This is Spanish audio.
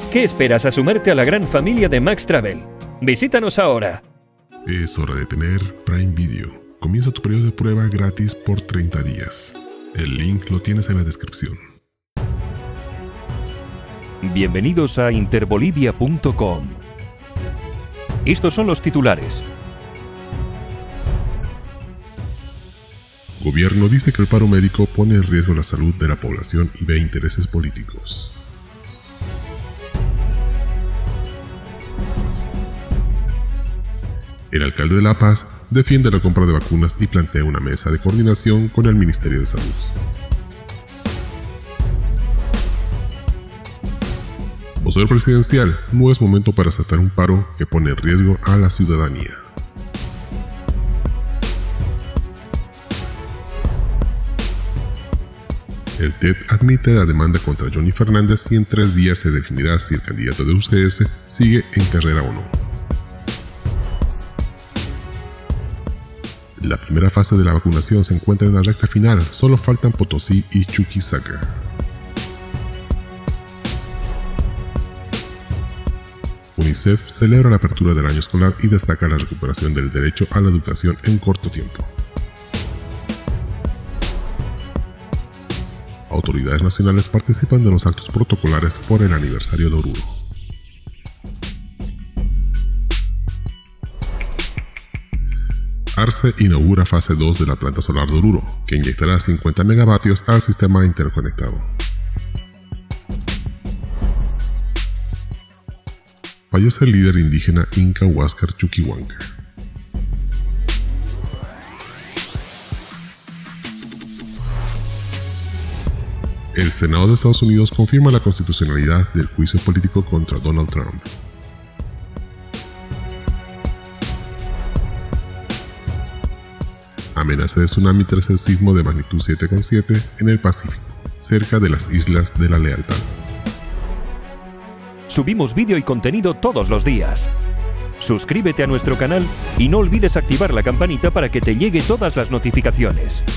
¿Qué esperas a sumarte a la gran familia de Max Travel? Visítanos ahora. Es hora de tener Prime Video. Comienza tu periodo de prueba gratis por 30 días. El link lo tienes en la descripción. Bienvenidos a interbolivia.com. Estos son los titulares. Gobierno dice que el paro médico pone en riesgo la salud de la población y ve intereses políticos. El alcalde de La Paz defiende la compra de vacunas y plantea una mesa de coordinación con el Ministerio de Salud. Vocero presidencial: no es momento para aceptar un paro que pone en riesgo a la ciudadanía. El TED admite la demanda contra Johnny Fernández y en 3 días se definirá si el candidato de UCS sigue en carrera o no. La primera fase de la vacunación se encuentra en la recta final, solo faltan Potosí y Chuquisaca. UNICEF celebra la apertura del año escolar y destaca la recuperación del derecho a la educación en corto tiempo. Autoridades nacionales participan de los actos protocolares por el aniversario de Oruro. Arce inaugura fase 2 de la planta solar de Oruro, que inyectará 50 megavatios al sistema interconectado. Fallece el líder indígena inca Huáscar Chuquihuanca. El Senado de Estados Unidos confirma la constitucionalidad del juicio político contra Donald Trump. Amenaza de tsunami tras el sismo de magnitud 7,7 en el Pacífico, cerca de las Islas de la Lealtad. Subimos vídeo y contenido todos los días. Suscríbete a nuestro canal y no olvides activar la campanita para que te llegue todas las notificaciones.